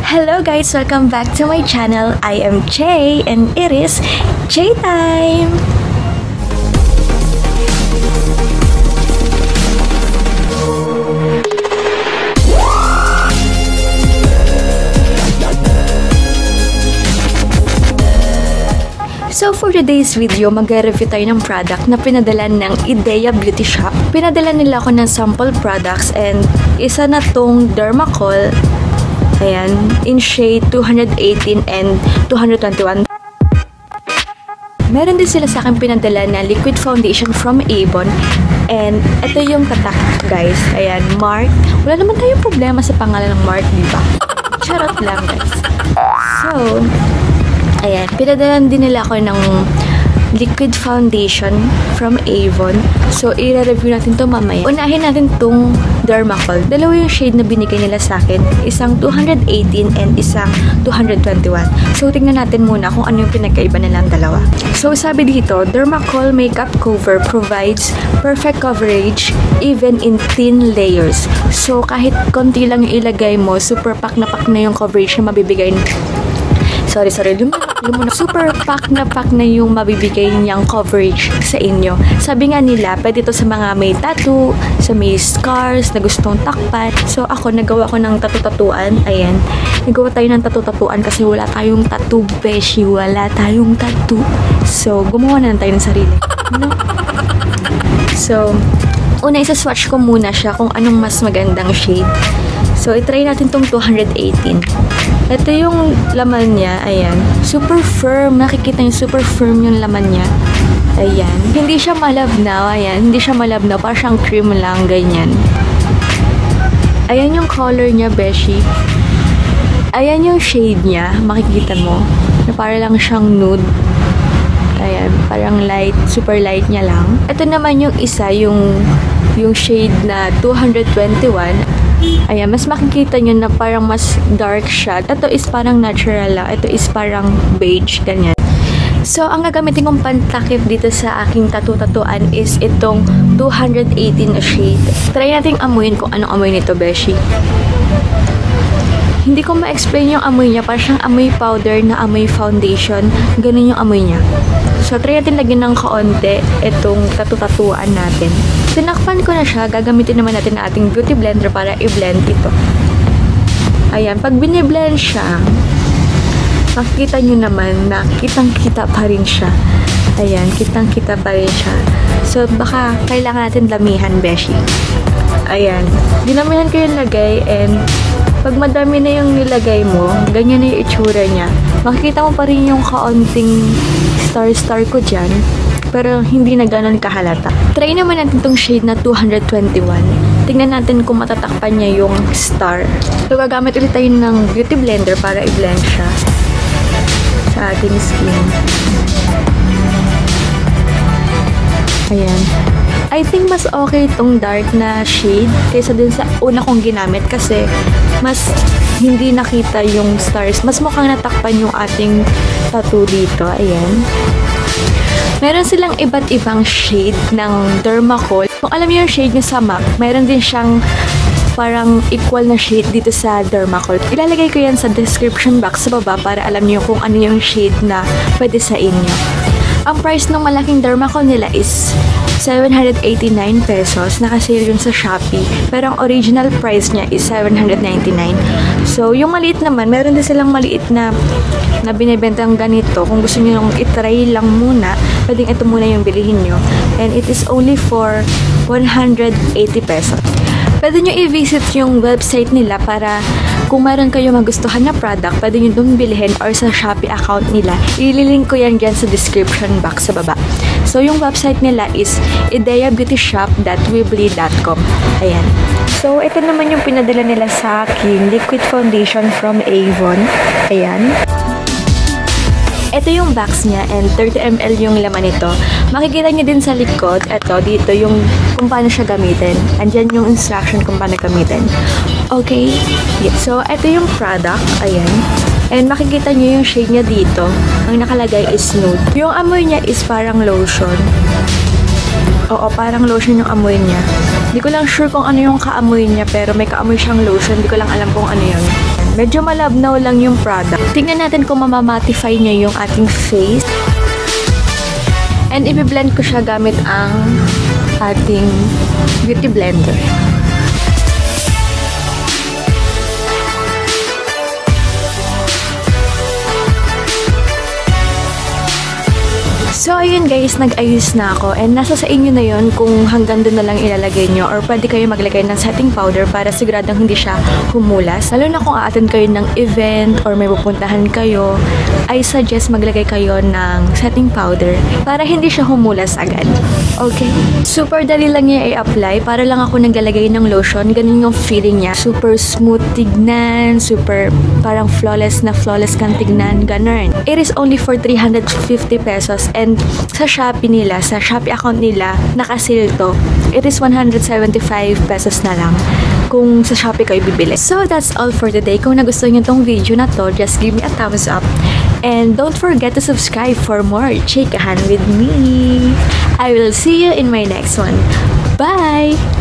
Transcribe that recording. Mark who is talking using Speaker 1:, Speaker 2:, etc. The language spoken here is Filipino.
Speaker 1: Hello guys, welcome back to my channel. I am Jay and it is Jay time! So for today's video, mag-review tayo ng product na pinadala ng Idea Beauty Shop. Pinadala nila ako ng sample products and isa na tong Dermacol. Ayan, in shade 218 and 221. Meron din sila sa akin pinadala na liquid foundation from Avon. And ito yung tatak, guys. Ayan, Mark. Wala naman tayong problema sa pangalan ng Mark, diba? Charot lang, guys. So, ayan, pinadalan din nila ako ng liquid foundation from Avon. So, i-review natin to mamaya. Unahin natin tong Dermacol. Dalawa yung shade na binigay nila sa akin. Isang 218 and isang 221. So, tingnan natin muna kung ano yung pinagkaiba nilang dalawa. So, sabi dito, Dermacol Makeup Cover provides perfect coverage even in thin layers. So, kahit konti lang yung ilagay mo, super pack na yung coverage na mabibigay. Sorry, super pack na yung mabibigay niyang coverage sa inyo. Sabi nga nila, pwede ito sa mga may tattoo, sa may scars na gustong takpan. So ako, nagawa ko ng tattoo-tatuan. Ayan, nagawa tayo ng tattoo-tatuan kasi wala tayong tattoo, beshi. Wala tayong tattoo. So, gumawa na lang tayo ng sarili. No? So, una, isa-swatch ko muna siya kung anong mas magandang shade. So, itry natin tong 218. Ito yung laman niya, ayan. Super firm. Nakikita niyo, super firm yung laman niya. Ayan. Hindi siya malabnaw, ayan. Hindi siya malabnaw. Parang siyang cream lang, ganyan. Ayan yung color niya, beshi. Ayan yung shade niya. Makikita mo. Na para lang siyang nude. Ayan. Parang light. Super light niya lang. Ito naman yung isa, yung shade na 221. Ayan, mas makikita nyo na parang mas dark siya. Ito is parang natural lang. Ito is parang beige, ganyan. So, ang gagamitin kong pantakip dito sa aking tattoo-tatuan is itong 218 na shade. Try natin amuyin kung anong amoy nito, beshi. Hindi ko ma-explain yung amoy niya. Parang siyang amoy powder na amoy foundation. Ganun yung amoy niya. So, try natin lagyan ng kaonte itong tattoo-tatuan natin. Tinakpan ko na siya. Gagamitin naman natin na ating beauty blender para i-blend ito. Ayan. Pag biniblend siya, makikita nyo naman na kitang-kita pa rin siya. Ayan. Kitang-kita pa rin siya. So, baka kailangan natin damihan, beshi. Ayan. Dinamihan ko yung lagay and pag madami na yung nilagay mo, ganyan na yung itsura niya. Makikita mo pa rin yung kaunting star ko dyan. Pero hindi na ganun kahalata. Try naman natin tong shade na 221. Tingnan natin kung matatakpan niya yung star. So, gagamit ulit tayo ng beauty blender para i-blend siya sa ating skin. Ayan. I think mas okay itong dark na shade kaysa dun sa una kong ginamit kasi mas hindi nakita yung stars. Mas mukhang natakpan yung ating tattoo dito. Ayan. Meron silang iba't ibang shade ng Dermacol. Kung alam niyo yung shade niya sa MAC, meron din siyang parang equal na shade dito sa Dermacol. Ilalagay ko yan sa description box sa baba para alam niyo kung ano yung shade na pwede sa inyo. Ang price ng malaking Dermacol nila is 789 pesos. Nakasale yun sa Shopee. Pero ang original price niya is 799. So, yung maliit naman, meron din silang maliit na binibentang ganito. Kung gusto niyo nung itry lang muna, pwedeng ito muna yung bilihin nyo. And it is only for 180 pesos. Pwede nyo i-visit yung website nila para kung meron kayo magustuhan na product, pwede nyo doon bilhin or sa Shopee account nila. Ililink ko yan dyan sa description box sa baba. So, yung website nila is ideabeautyshop.weebly.com. Ayan. So, ito naman yung pinadala nila sa akin, liquid foundation from Avon. Ayan. Ito yung box niya and 30 ml yung laman nito. Makikita niyo din sa likod, ito, dito yung kung paano siya gamitin. Andyan yung instruction kung paano gamitin. Okay? Yeah. So, ito yung product. Ayan. And makikita niyo yung shade niya dito. Ang nakalagay is nude. Yung amoy niya is parang lotion. Oo, parang lotion yung amoy niya. Hindi ko lang sure kung ano yung kaamoy niya, pero may kaamoy siyang lotion. Hindi ko lang alam kung ano yun. Medyo malabnaw lang yung product. Tingnan natin kung mamamattify niya yung ating face. And i-blend ko siya gamit ang ating beauty blender. So, ayun guys, nag-ayos na ako and nasa sa inyo na yon kung hanggang doon na lang ilalagay nyo or pwede kayo maglagay ng setting powder para siguradong hindi siya humulas. Lalo na kung a-attend kayo ng event or may pupuntahan kayo, I suggest maglagay kayo ng setting powder para hindi siya humulas agad. Okay? Super dali lang niya i-apply. Para lang ako naglalagay ng lotion. Ganun yung feeling niya. Super smooth tignan. Super parang flawless na flawless kang tignan. Ganun. It is only for 350 pesos and sa Shopee nila, sa Shopee account nila, naka-sale to. It is 175 pesos na lang kung sa Shopee kayo bibili. So, that's all for today. Kung nagustuhan niyo tong video na to, just give me a thumbs up. And don't forget to subscribe for more chikahan with me. I will see you in my next one. Bye!